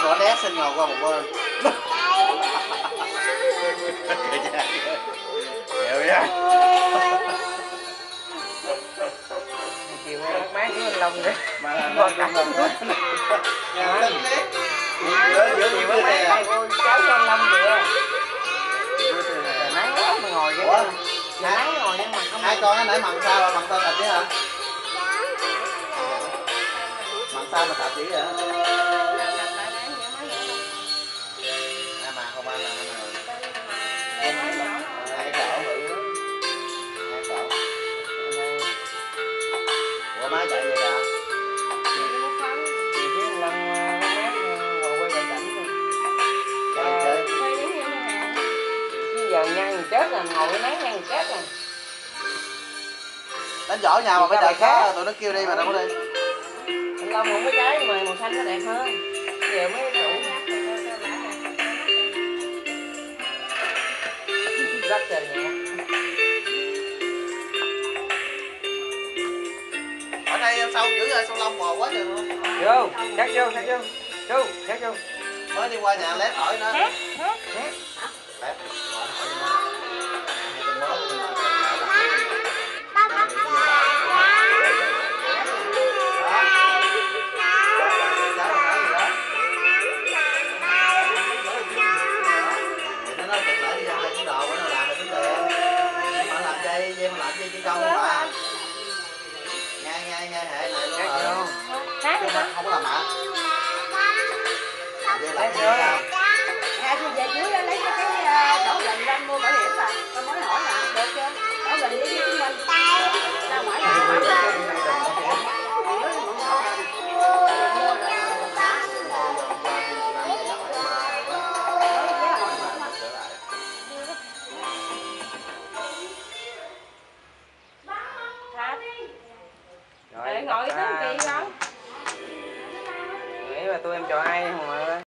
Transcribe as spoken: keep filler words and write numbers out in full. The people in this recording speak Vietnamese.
gõ đét xin ngồi qua một bên. Hiểu nha. Chiều nay má với anh Long đi. Mà nó cũng làm hết. Nhà tính nét. Giữa giữa Chiều giữa má này hai à. cô cháu với anh Long kìa. Giữa này Trời à. nắng quá mà ngồi vậy. Ủa? Trời nắng ngồi nhưng mà không. Hai con cái nãy mặn sao mà mặn tao thịt chứ hả? Mặn sao mà thịt chỉ hả? Hai mà không ăn là hai mà. Hai cậu thử. Hai cậu. Ủa má chạy vậy hả? Chiều với anh Long má ngồi quay bài cảnh thôi. Chơi chơi. Bây giờ nhăn chết rồi, ngồi nắng nhăn chết rồi. Đánh giỏi nhau mà phải đợi khác tụi nó kêu đi mà đâu có đi. Anh Long không có trái mà màu xanh nó đẹp hơn. Giờ mới đủ. Rất trời nhẹ. Ở đây sâu dữ rồi, sâu lông bò quá trời luôn. Vô, chắc vô, chắc vô. Vô, chắc vô. Mới đi qua nhà lép hỏi nó. Hét, hét, hét. Lép. Hai tuần mới nhưng mà dây mà làm dây chỉ câu mà ngay ngay ngay hệ này luôn rồi chứ không không có làm mạ dây làm dây sao Dạ thì về dưới lấy cái đổ bình lên mua bảo hiểm rồi tao mới hỏi là được chưa đổ bình với chứng minh tao hỏi là Rồi, ngồi cái kỳ không? Nghĩ mà tôi em cho ai không mà